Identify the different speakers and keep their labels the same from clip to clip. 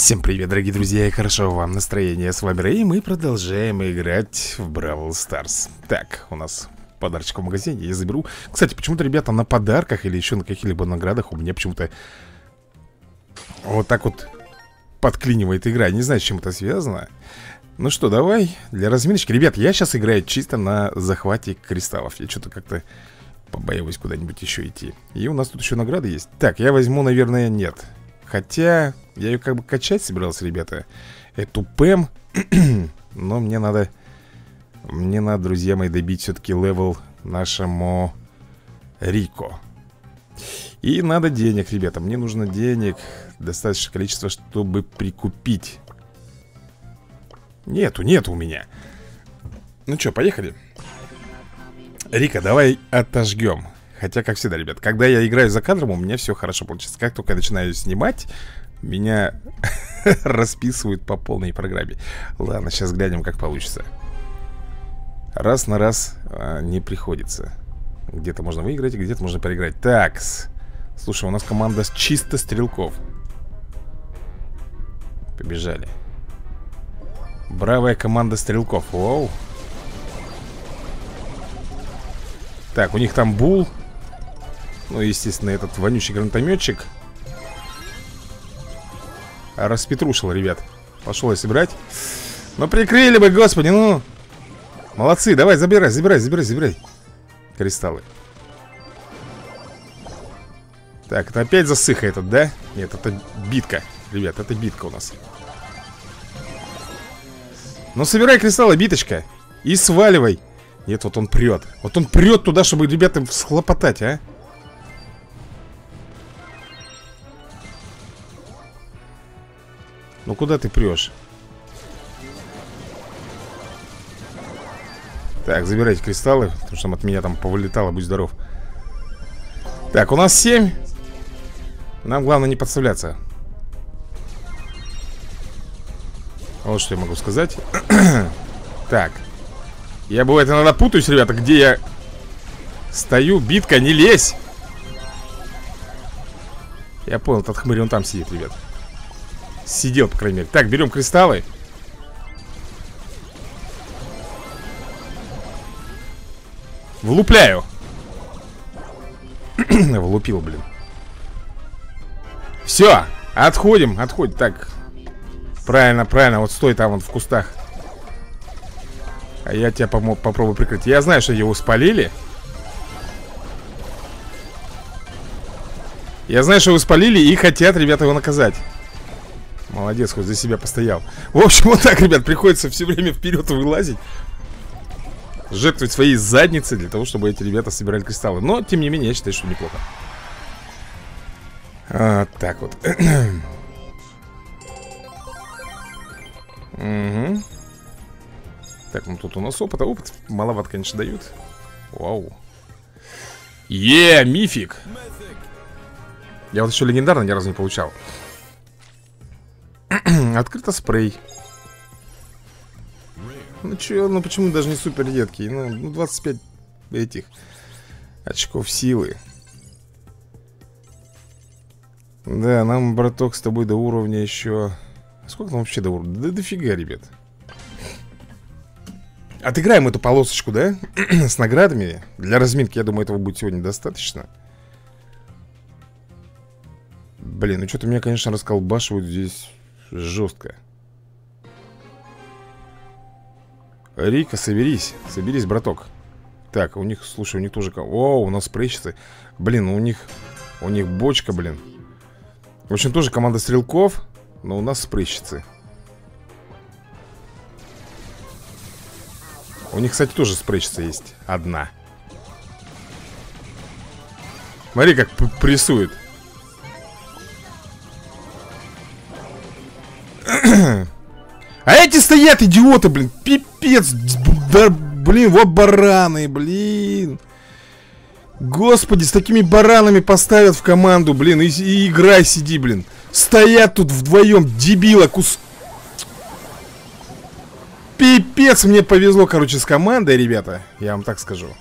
Speaker 1: Всем привет, дорогие друзья, и хорошо вам настроение. С вами Рэй, и мы продолжаем играть в Бравл Старс. Так, у нас подарочек в магазине, я заберу. Кстати, почему-то, ребята, на подарках или еще на каких-либо наградах у меня почему-то вот так вот подклинивает игра. Не знаю, с чем это связано. Ну что, давай для разминочки. Ребят, я сейчас играю чисто на захвате кристаллов. Я что-то как-то побоялась куда-нибудь еще идти. И у нас тут еще награды есть. Так, я возьму, наверное, нет. Хотя я ее как бы качать собирался, ребята, эту Пэм. Но мне надо, друзья мои, добить все-таки левел нашему Рико. И надо денег, ребята. Мне нужно денег, достаточное количество, чтобы прикупить. Нету у меня. Ну что, поехали. Рика, давай отожгем. Хотя, как всегда, ребят, когда я играю за кадром, у меня все хорошо получится. Как только я начинаю снимать, меня расписывают по полной программе. Ладно, сейчас глянем, как получится. Раз на раз не приходится. Где-то можно выиграть, где-то можно проиграть. Так, слушай, у нас команда чисто стрелков. Побежали. Бравая команда стрелков. Воу. Так, у них там Бул. Ну, естественно, этот вонючий гранатометчик распетрушил, ребят. Пошел я собирать. Ну, прикрыли бы, господи, ну. Молодцы, давай, забирай кристаллы. Так, это опять засыха этот, да? Нет, это битка, ребят, это битка у нас. Ну, собирай кристаллы, биточка. И сваливай. Нет, вот он прет. Вот он прет туда, чтобы, ребята, схлопотать, а. Ну куда ты прешь? Так, забирайте кристаллы, потому что от меня там повылетало, будь здоров. Так, у нас 7. Нам главное не подставляться. Вот что я могу сказать. Так. Я, бывает, иногда путаюсь, ребята, где я стою. Битка, не лезь. Я понял, этот хмырь, он там сидит, ребят. Сидел, по крайней мере. Так, берем кристаллы. Влупляю. Влупил, блин. Все, отходим. Так, правильно, вот стой там, вот в кустах. А я тебя попробую прикрыть. Я знаю, что его спалили. Я знаю, что его спалили и хотят, ребята, его наказать. Молодец, хоть за себя постоял. В общем, вот так, ребят, приходится все время вперед вылазить. Жертвовать своей задницей для того, чтобы эти ребята собирали кристаллы. Но, тем не менее, я считаю, что неплохо. Так вот. Угу. Так, ну тут у нас опыт. Опыт маловато, конечно, дают. Вау. Мифик. Я вот еще легендарно ни разу не получал. Открыто спрей. Ну че, ну почему даже не супер редкий? Ну 25 этих очков силы. Да, нам, браток, с тобой до уровня еще. Сколько там вообще до уровня? Да дофига, ребят. Отыграем эту полосочку, да? С наградами. Для разминки, я думаю, этого будет сегодня достаточно. Блин, ну что-то меня, конечно, расколбашивают здесь жестко. Рика, соберись, браток. Так, у них, слушай, у них тоже... О, у нас спрейщицы. Блин, у них бочка, блин. В общем, тоже команда стрелков, но у нас спрейщицы. У них, кстати, тоже спрейщица есть. Одна. Смотри, как прессует. А эти стоят, идиоты, блин. Пипец. Да, блин, вот бараны, блин. Господи, с такими баранами поставят в команду, блин. И играй, сиди, блин. Стоят тут вдвоем, дебила, Пипец, мне повезло, короче, с командой, ребята. Я вам так скажу.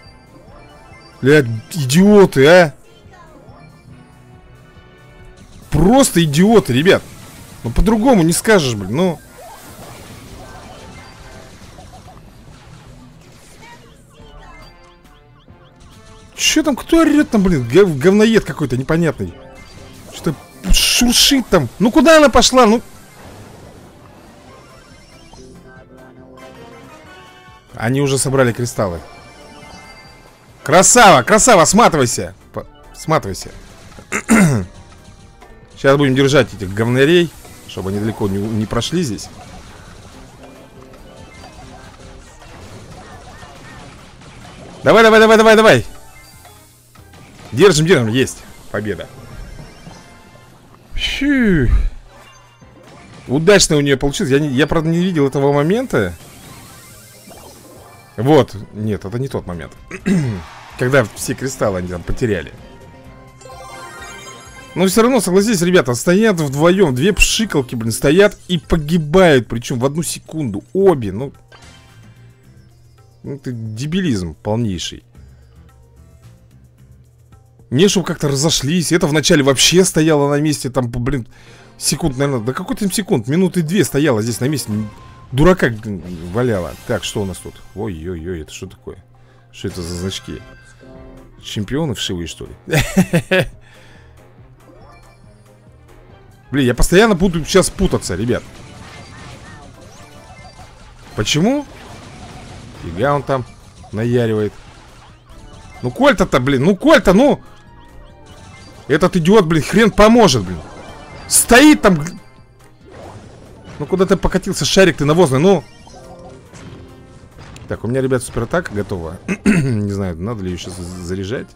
Speaker 1: Блядь, идиоты, а. просто идиоты, ребят. Ну по-другому не скажешь, блин, ну. Че там, кто орет там, блин? Говноед какой-то непонятный. Что-то шуршит там. Ну куда она пошла? Ну. Они уже собрали кристаллы. Красава, красава, сматывайся. Сматывайся. Сейчас будем держать этих говнарей, чтобы они далеко не прошли здесь. Давай, давай, давай, давай, давай. Держим, держим, есть. Победа. Фью. Удачно у нее получилось. Я, правда, не видел этого момента. Вот. Нет, это не тот момент. Когда все кристаллы они там потеряли. Но все равно, согласитесь, ребята, стоят вдвоем. Две пшикалки, блин, стоят и погибают. Причем в одну секунду. Обе, ну. Это дебилизм полнейший. Не, чтобы как-то разошлись. Это вначале вообще стояло на месте. Там, блин, секунд, наверное. Да какой там секунд? Минуты 2 стояла здесь на месте. Дурака валяла. Так, что у нас тут? Ой-ой-ой, это что такое? Что это за значки? Чемпионы вшивые, что ли? Блин, я постоянно буду сейчас путаться, ребят. Почему? Фига он там наяривает. Ну, Кольта-то, блин, ну, Кольта, ну. Этот идиот, блин, хрен поможет, блин. Стоит там. Ну, куда ты покатился, шарик ты навозный, ну. Так, у меня, ребят, суператака готова. Не знаю, надо ли ее сейчас заряжать.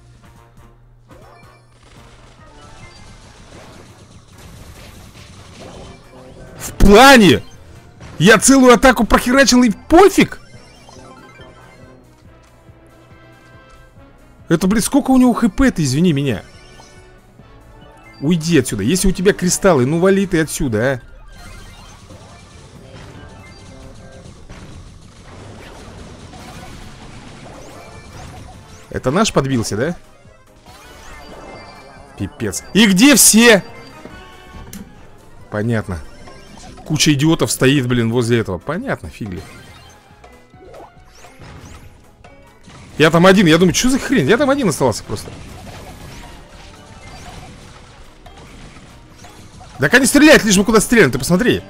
Speaker 1: В плане! Я целую атаку прохерачил и пофиг! Это, блин, сколько у него хп-то, извини меня. Уйди отсюда. Если у тебя кристаллы, ну вали ты отсюда, а. Это наш подбился, да? Пипец. И где все? Понятно. Куча идиотов стоит, блин, возле этого. Понятно, фигли. Я там один, я думаю, что за хрень? Я там один оставался просто. Так они стреляют, лишь бы куда стреляют, ты посмотри.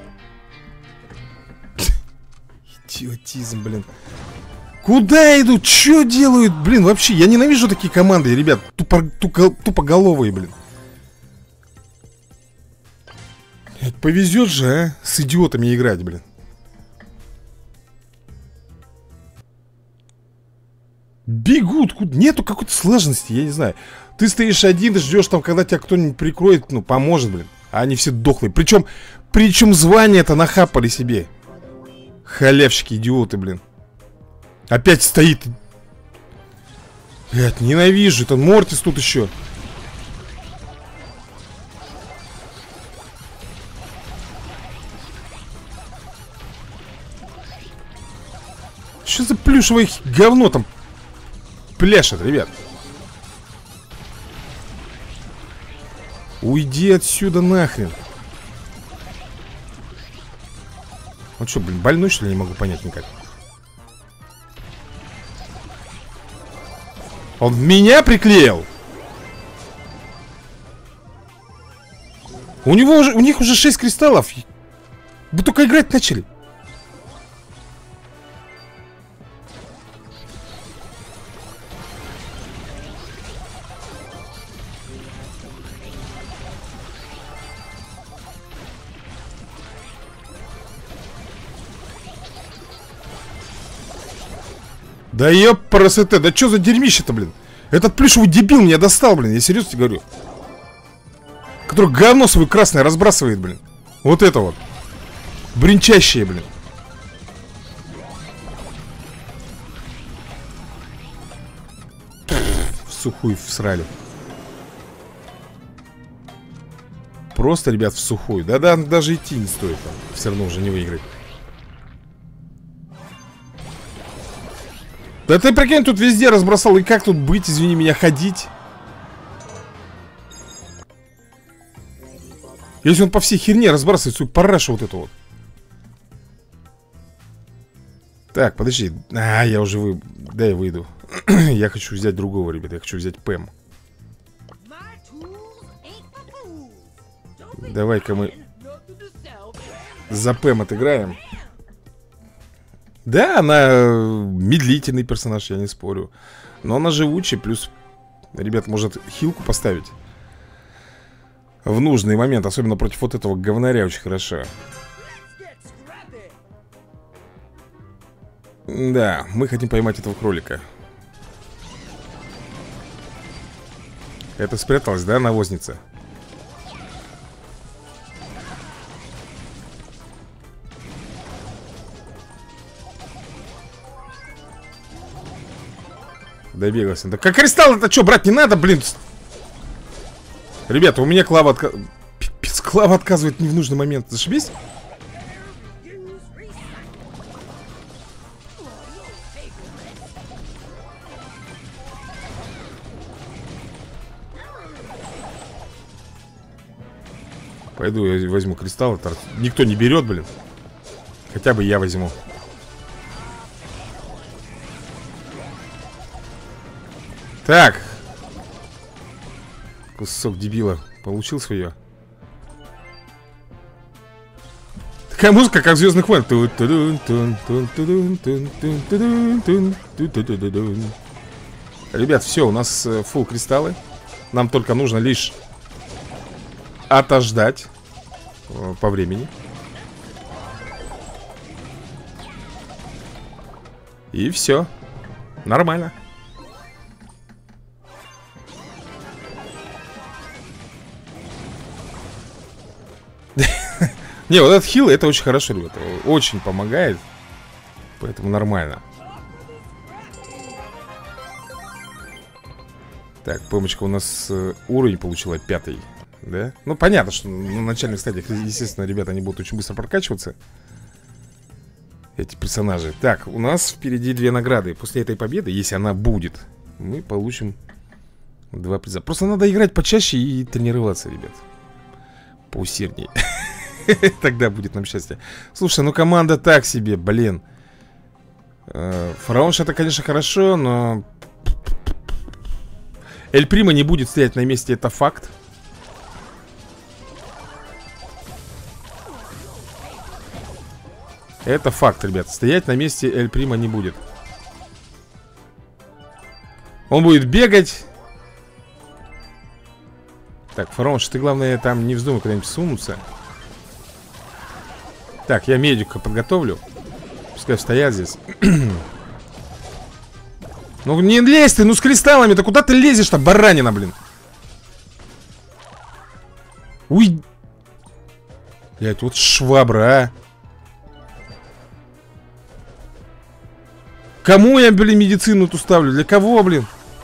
Speaker 1: Идиотизм, блин. Куда идут? Что делают? Блин, вообще, я ненавижу такие команды, ребят. Тупоголовые, блин. Повезет же, а? С идиотами играть, блин. Бегут, нету какой-то сложности, я не знаю. Ты стоишь один, ты ждешь там, когда тебя кто-нибудь прикроет, ну, поможет, блин. А они все дохлые. Причем звания-то нахапали себе. Халявщики, идиоты, блин. Опять стоит. Блядь, ненавижу. Это Мортис тут еще. Что за плюшевое говно там пляшет, ребят? Уйди отсюда нахрен. Он что, блин, больной, что ли? Не могу понять никак. Он в меня приклеил? У них уже 6 кристаллов. Вы только играть начали. Да ёпрст, да что за дерьмище-то, блин? Этот плюшевый дебил меня достал, блин, я серьезно тебе говорю. Который говно свое красное разбрасывает, блин. Вот это вот. Бринчащее, блин. В сухую всрали. Просто, ребят, в сухую. Да-да, даже идти не стоит. Все равно уже не выиграть. Да ты прикинь, тут везде разбросал. И как тут быть, извини меня, ходить? Если он по всей херне разбрасывает свою парашу вот эту вот. Так, подожди. Я уже Да, я выйду. Я хочу взять другого, ребята. Я хочу взять Пэм. Давай-ка мы за Пэм отыграем. Да, она медлительный персонаж, я не спорю. Но она живучая, плюс, ребят, может хилку поставить в нужный момент. Особенно против вот этого говнаря очень хорошо. Да, мы хотим поймать этого кролика. Это спряталась, да, навозница? Добегался. Да как кристалл, это что, брать не надо, блин? Ребята, у меня Клава Пипец, Клава отказывает не в нужный момент. Зашибись. Пойду я возьму кристалл. Это никто не берет, блин. Хотя бы я возьму. Так. Кусок дебила. Получил свое. Такая музыка, как в Звездных войнах. Ребят, все, у нас фулл кристаллы. Нам только нужно лишь отождать по времени. И все. Нормально. Не, вот этот хил, это очень хорошо, ребята. Очень помогает. Поэтому нормально. Так, помочка у нас уровень получила 5-й. Да? Ну, понятно, что на начальных стадиях, естественно, ребята, они будут очень быстро прокачиваться. Эти персонажи. Так, у нас впереди 2 награды. После этой победы, если она будет, мы получим 2 приза. Просто надо играть почаще и тренироваться, ребят. Поусерднее. Тогда будет нам счастье. Слушай, ну команда так себе, блин. Фараонш это, конечно, хорошо, но Эль Прима не будет стоять на месте, это факт. Это факт, ребят. Стоять на месте Эль Прима не будет. Он будет бегать. Так, Фараонш, ты, главное, там не вздумай куда-нибудь сунуться. Так, я медика подготовлю. Пускай стоят здесь. Ну не лезь ты, ну с кристаллами-то куда ты лезешь-то, баранина, блин? Уй. Блять, вот швабра, а. Кому я, блин, медицину эту ставлю? Для кого, блин?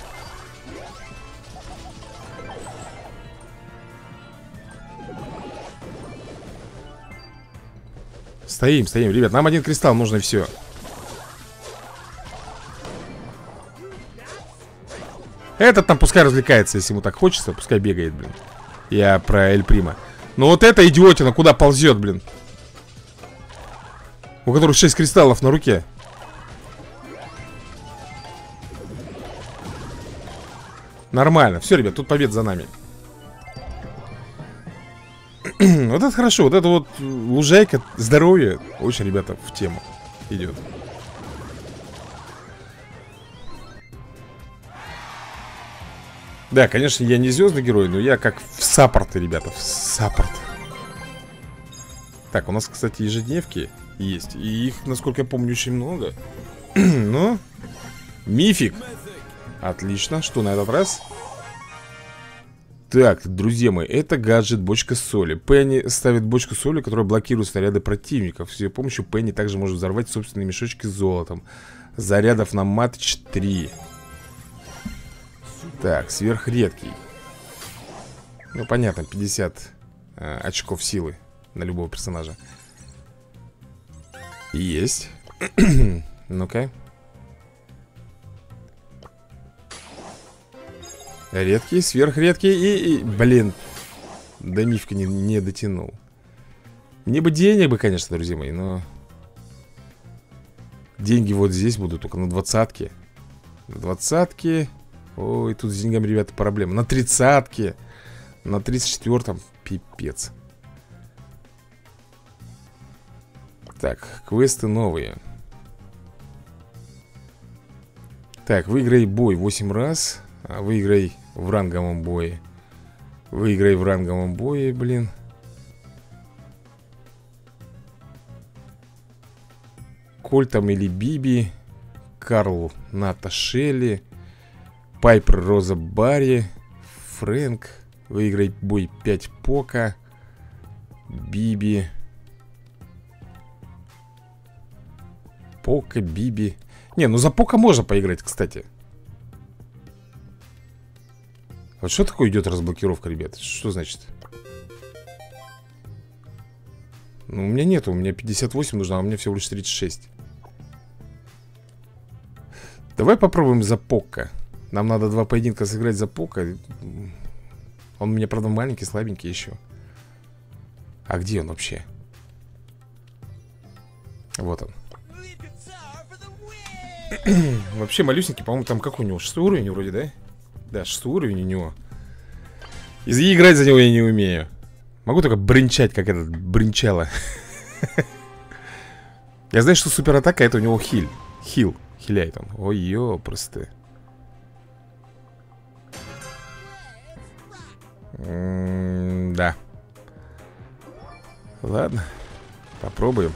Speaker 1: Стоим, стоим, ребят, нам один кристалл нужно, и все. Этот там пускай развлекается, если ему так хочется. Пускай бегает, блин. Я про Эль Прима. Но вот эта идиотина куда ползет, блин? У которых 6 кристаллов на руке. Нормально, все, ребят, тут победа за нами. Вот это хорошо, вот это вот лужайка, здоровье. Очень, ребята, в тему идет. Да, конечно, я не звездный герой, но я как в саппорты, ребята, в саппорт. Так, у нас, кстати, ежедневки есть. И их, насколько я помню, очень много. Но мифик. Отлично, что на этот раз? Так, друзья мои, это гаджет бочка соли. Пенни ставит бочку соли, которая блокирует снаряды противников. С ее помощью Пенни также может взорвать собственные мешочки с золотом. Зарядов на матч 3. Так, сверхредкий. Ну, понятно, 50 очков силы на любого персонажа. Есть. Ну-ка. Редкий, сверхредкий блин. До мифка не дотянул. Мне бы денег бы, конечно, друзья мои, но... Деньги вот здесь будут, только на 20-ке. На 20-ке. Ой, тут с деньгами, ребята, проблема. На 30-ке. На 34-м. Пипец. Так, квесты новые. Так, выиграй бой 8 раз. А выиграй в ранговом бое. Выиграй в ранговом бое, блин. Кольтом или Биби. Карл Ната Шелли. Пайпер Роза Барри. Фрэнк. Выиграй бой 5 Пока. Биби. Пока, Биби. Не, ну за Пока можно поиграть, кстати. Вот что такое идет разблокировка, ребят? Что значит? Ну, у меня нету, у меня 58 нужно, а у меня всего лишь 36. Давай попробуем за Пока. Нам надо 2 поединка сыграть за Пока. Он у меня, правда, маленький, слабенький еще. А где он вообще? Вот он. Вообще малюсенький, по-моему, там как у него? 6 уровень вроде, да? Да, 6 уровень у него. И играть за него я не умею. Могу только брынчать, как этот брынчало. Я знаю, что суператака это у него хил. Хиляет он. Ой, ёпросты. Да. Ладно. Попробуем.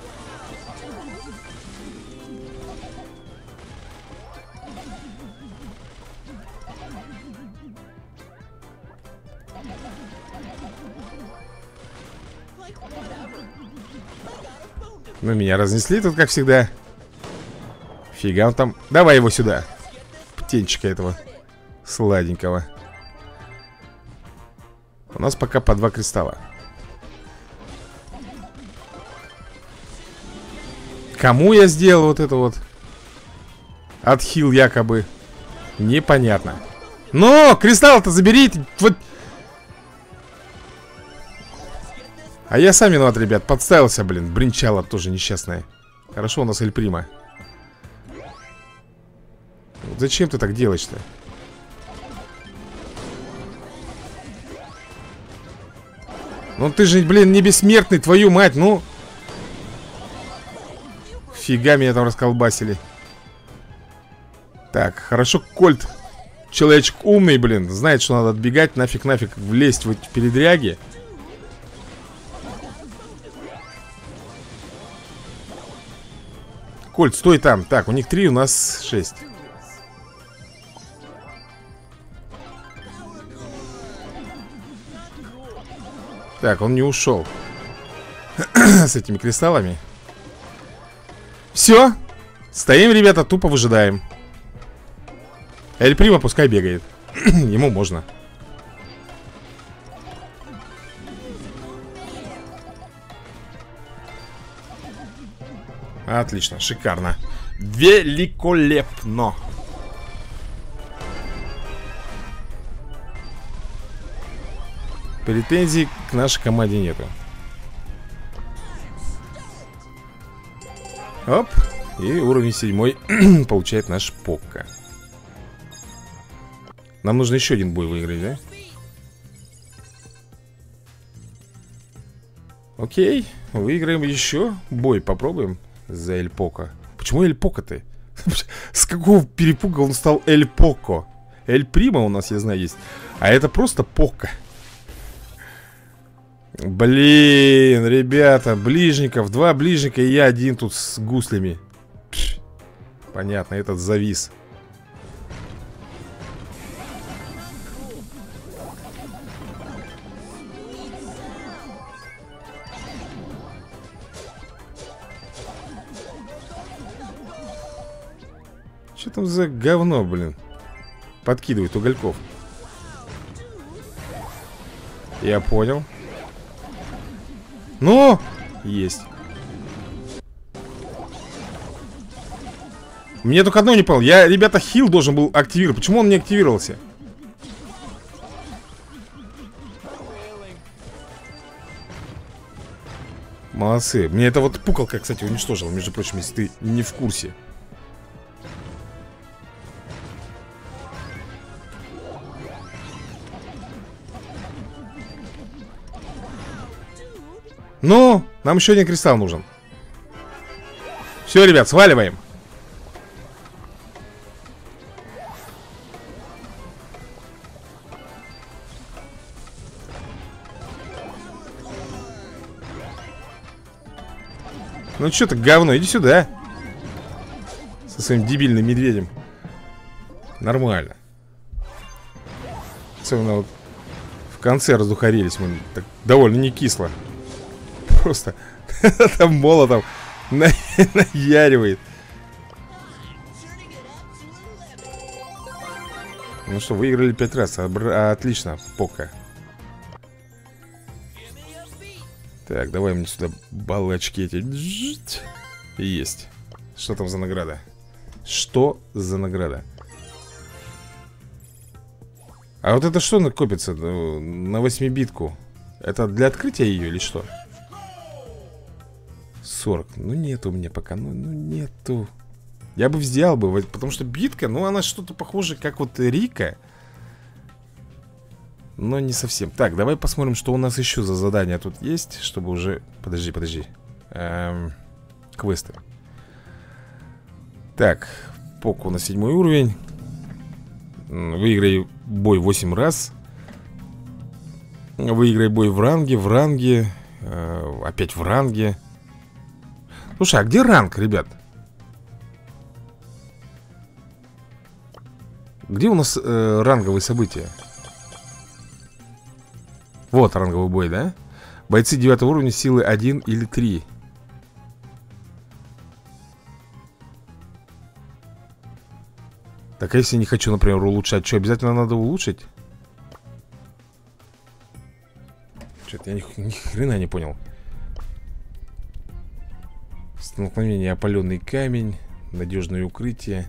Speaker 1: Ну, меня разнесли тут, как всегда. Фига он там. Давай его сюда. Птенчика этого сладенького. У нас пока по 2 кристалла. Кому я сделал вот это вот? Отхил якобы. Непонятно. Но! Кристалл-то заберите! Вот. А я сам виноват, ребят, подставился, блин. Бринчало тоже несчастное. Хорошо, у нас Эль Прима. Зачем ты так делаешь-то? Ну ты же, блин, не бессмертный, твою мать, ну. Фига меня там расколбасили. Так, хорошо, Кольт. Человечек умный, блин. Знает, что надо отбегать, нафиг влезть в эти передряги. Кольт, стой там. Так, у них 3, у нас 6. Так, он не ушел. С этими кристаллами. Все. Стоим, ребята, тупо выжидаем. Эль Прима пускай бегает. Ему можно. Отлично, шикарно. Великолепно. Претензий к нашей команде нету. Оп. И уровень 7 получает наш Пока. Нам нужно еще один бой выиграть, да? Окей, выиграем еще бой, попробуем за Эль Пока. Почему Эль Пока-то? С какого перепуга он стал Эль Поко? Эль Прима у нас, я знаю, есть. А это просто Пока. Блин, ребята, ближников, 2 ближника и я один тут с гуслями. Пш, понятно, этот завис. Что там за говно, блин? Подкидывает угольков. Я понял. Ну, есть. Мне только одно не понял. Я, ребята, хил должен был активировать. Почему он не активировался? Молодцы. Мне это вот пукалка, кстати, уничтожила, между прочим, если ты не в курсе. Ну, нам еще один кристалл нужен. Все, ребят, сваливаем. Ну что ты, говно, иди сюда. Со своим дебильным медведем. Нормально. Особенно вот в конце раздухарились мы так довольно не кисло. Просто там молотом наяривает. Ну что, выиграли 5 раз. Отлично, пока. Так, давай мне сюда баллочки эти. Есть. Что там за награда? Что за награда? А вот это что накопится на 8-битку? Это для открытия ее или что? 40. Ну нет у меня пока. Ну нету. Я бы взял бы, потому что битка, ну она что-то похоже, как вот Рика. Но не совсем. Так, давай посмотрим, что у нас еще за задания тут есть. Чтобы уже... Подожди. Квесты. Так, Поко на 7 уровень. Выиграй бой 8 раз. Выиграй бой в ранге. Опять в ранге. Слушай, а где ранг, ребят? Где у нас ранговые события? Вот ранговый бой, да? Бойцы 9 уровня, силы 1 или 3. Так, а если не хочу, например, улучшать? Что, обязательно надо улучшить? Что-то я ни хрена не понял. Столкновение, опаленный камень. Надежное укрытие.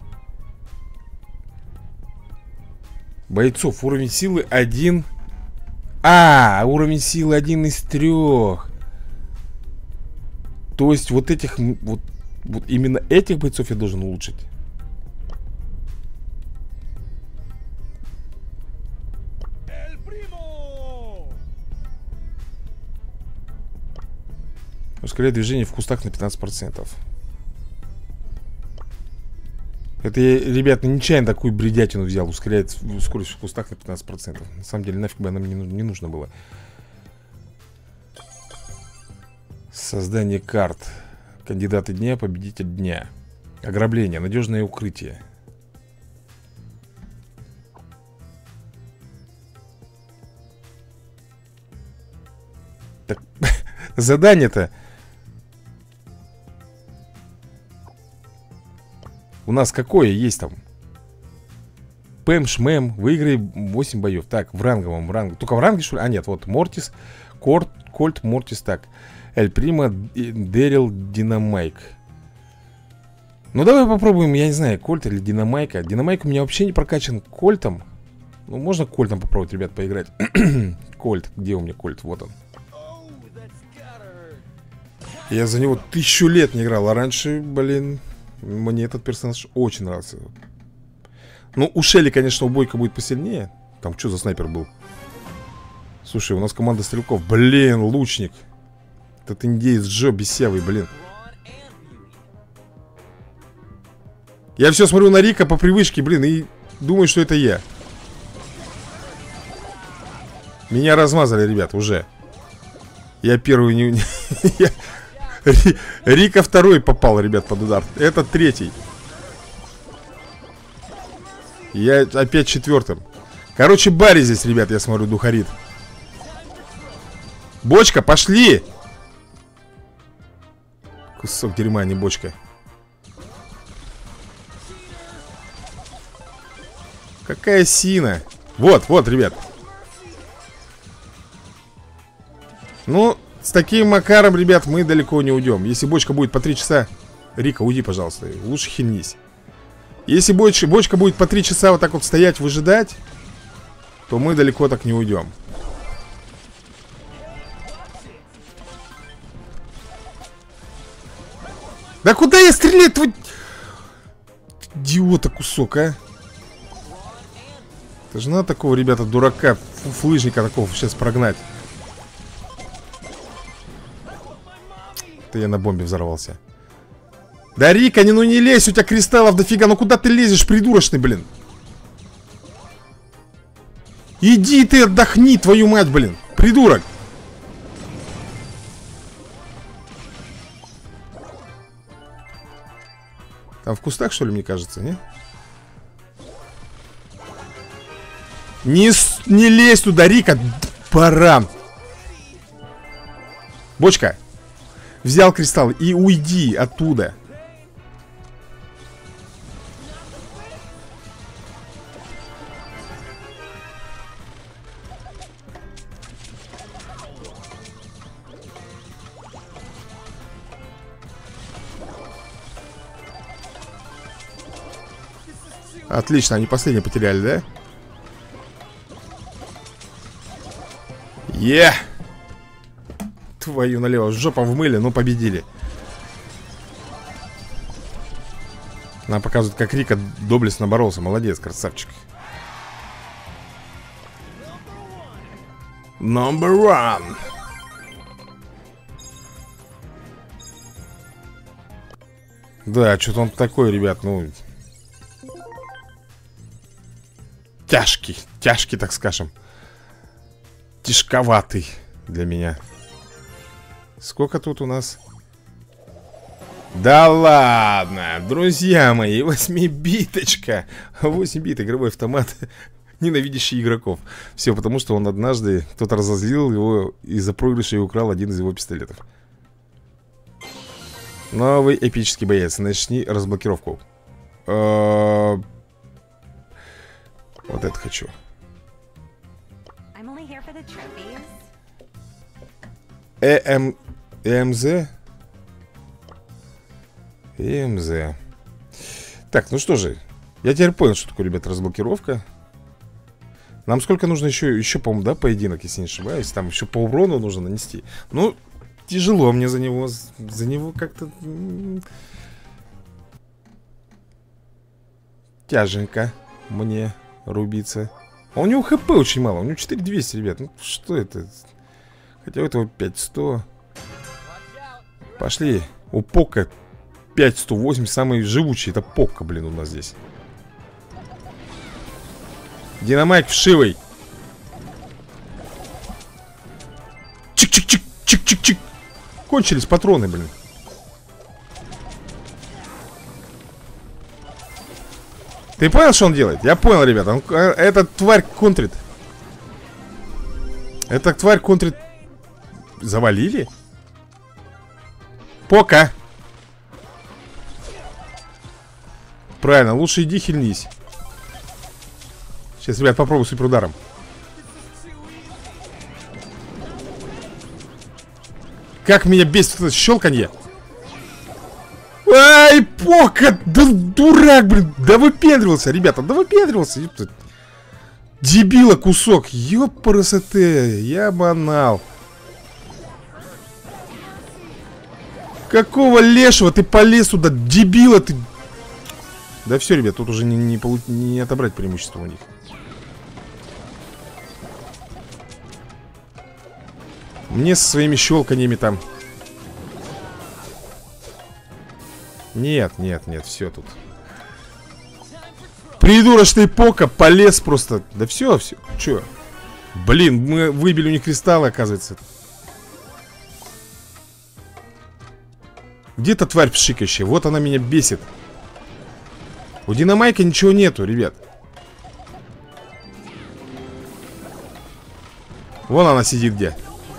Speaker 1: Бойцов, уровень силы 1. Уровень силы 1 из 3. То есть вот этих вот именно этих бойцов я должен улучшить. Ускоряет движение в кустах на 15%. Это я, ребят, нечаянно такую бредятину взял. Ускоряет скорость в кустах на 15%. На самом деле, нафиг бы она мне не нужно было. Создание карт. Кандидаты дня, победитель дня. Ограбление, надежное укрытие. Так, задание-то у нас какое есть там? Пэм-шмэм, выиграй 8 боев. Так, в ранговом, только в ранге, что ли? А нет, вот Мортис, Кольт, Мортис, так. Эль Прима, Дэрил, Динамайк. Ну, давай попробуем, я не знаю, Кольт или Динамайка. Динамайк у меня вообще не прокачан Кольтом. Ну, можно Кольтом попробовать, ребят, поиграть. Кольт, где у меня Кольт? Вот он. Я за него 1000 лет не играл, а раньше, блин... Мне этот персонаж очень нравится. Ну, у Шелли, конечно, убойка будет посильнее. Там что за снайпер был? Слушай, у нас команда стрелков. Блин, лучник. Этот индеец Джо бесявый, блин. Я все смотрю на Рика по привычке, блин, и думаю, что это я. Меня размазали, ребят, уже. Я первый не... Рика второй попал, ребят, под удар. Это третий. Я опять четвертым. Короче, Барри здесь, ребят, я смотрю, духарит. Бочка, пошли! Кусок дерьма, а не бочка. Какая сина. Вот, ребят. Ну... С таким макаром, ребят, мы далеко не уйдем. Если бочка будет по 3 часа... Рика, уйди, пожалуйста, лучше хильнись. Если бочка будет по 3 часа вот так вот стоять, выжидать, то мы далеко так не уйдем. Да куда я стреляю, твой... Идиота кусок, а? Это же надо такого, ребята, дурака, флыжника такого сейчас прогнать. Это я на бомбе взорвался. Да, Рика, ну не лезь, у тебя кристаллов дофига. Ну куда ты лезешь, придурочный, блин? Иди ты отдохни, твою мать, блин. Придурок. Там в кустах, что ли, мне кажется, не? Не лезь туда, Рика. Пора. Бочка. Взял кристалл и уйди оттуда. Отлично, они последние потеряли, да? Твою налево, жопа в мыле, но победили. Нам показывают, как Рика доблестно боролся. Молодец, красавчик. Number one. Да, что-то он такой, ребят, ну... Тяжкий, так скажем. Тяжковатый для меня. Сколько тут у нас? Да ладно, друзья мои, 8-биточка. 8-бит, игровой автомат, ненавидящий игроков. Все потому, что он однажды, кто-то разозлил его из-за проигрыша и украл один из его пистолетов. Новый эпический боец. Начни разблокировку. Вот это хочу. ЭМЗ. Так, ну что же. Я теперь понял, что такое, ребят, разблокировка. Нам сколько нужно еще, по-моему, да, поединок, если не ошибаюсь. Там еще по урону нужно нанести. Ну, тяжело мне за него как-то... Тяженько мне рубиться. А у него хп очень мало. У него 4200, ребят. Ну, что это? Хотя у этого 5100. Пошли. У Пока 5108. Самый живучий. Это Пока, блин, у нас здесь. Динамайк вшивый. Чик-чик-чик-чик-чик-чик. Кончились патроны, блин. Ты понял, что он делает? Я понял, ребята. Эта тварь контрит. Эта тварь контрит. Завалили? Пока. Правильно, лучше иди хильнись. Сейчас, ребят, попробую суперударом. Как меня бесит это щелканье. Ай, Пока! Да дурак, блин! Да выпендривался, ребята, да выпендривался. Дебила кусок. Ёпарасоте, я банал. Какого лешего ты полез сюда, дебила ты? Да все, ребят, тут уже не отобрать преимущество у них. Мне со своими щелканьями там. Нет, нет, нет, все тут. Придурочный Пока полез просто. Да все, все, че? Блин, мы выбили у них кристаллы, оказывается. Где-то тварь пшикающая, вот она меня бесит. У Динамайка ничего нету, ребят. Вон она сидит где.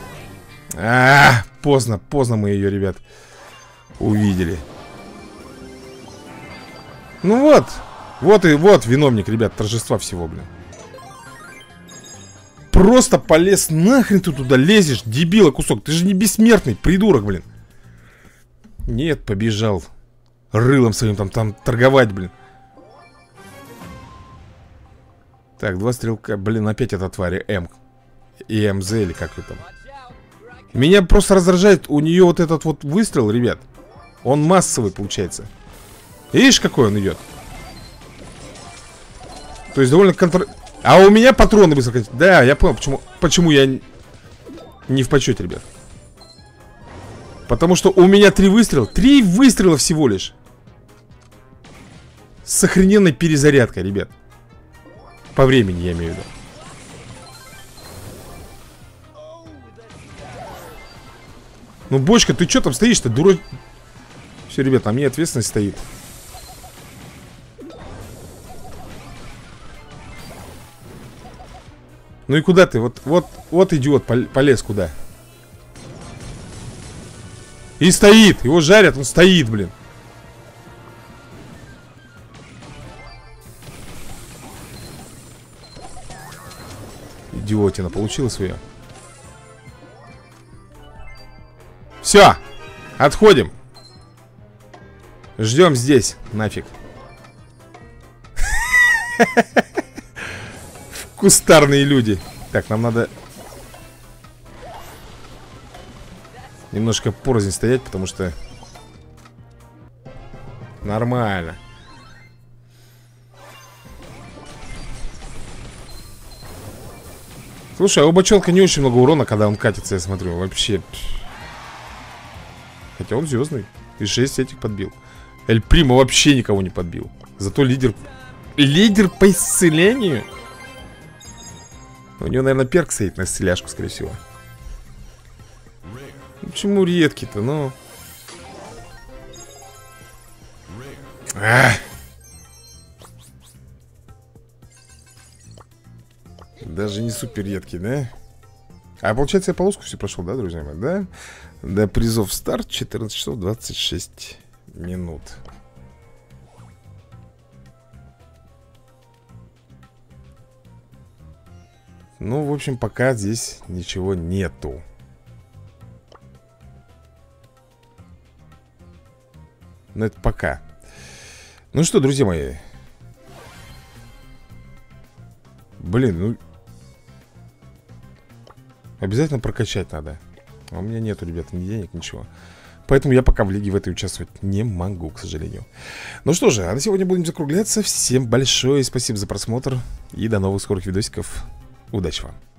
Speaker 1: Поздно мы ее, ребят, увидели. Ну вот. Вот виновник, ребят, торжества всего, блин. Просто полез. Нахрен ты туда лезешь, дебила кусок. Ты же не бессмертный, придурок, блин. Нет, побежал рылом своим там торговать, блин. Так, 2 стрелка. Блин, опять эта тварь ЭМЗ или как это там. Меня просто раздражает у нее вот этот вот выстрел, ребят. Он массовый получается. Видишь, какой он идет? То есть довольно А у меня патроны быстро. Да, я понял, почему я не в почете, ребят. Потому что у меня 3 выстрела. 3 выстрела всего лишь. С охрененной перезарядкой, ребят. По времени, я имею в виду. Ну, бочка, ты что там стоишь-то, дурак? Все, ребят, на мне ответственность стоит. Ну и куда ты? Вот идиот, полез куда? И стоит, его жарят, он стоит, блин. Идиотина, получила свое. Все, отходим. Ждем здесь, нафиг. Кустарные люди. Так, нам надо немножко порознь стоять, потому что нормально. Слушай, а у бочонка не очень много урона, когда он катится, я смотрю. Вообще. Хотя он звездный. И 6 этих подбил. Эль Примо вообще никого не подбил. Зато лидер. Лидер по исцелению. У него, наверное, перк стоит на исцеляшку, скорее всего. Ну, почему редкий-то, ну? Даже не супер редкий, да? А получается, я полоску все прошел, да, друзья мои, да? До призов старт 14 часов 26 минут. Ну, в общем, пока здесь ничего нету. Но это пока. Ну что, друзья мои. Блин, ну обязательно прокачать надо. А у меня нету, ребята, ни денег, ничего. Поэтому я пока в лиге в этой участвовать не могу, к сожалению. Ну что же, а на сегодня будем закругляться. Всем большое спасибо за просмотр. И до новых скорых видосиков. Удачи вам.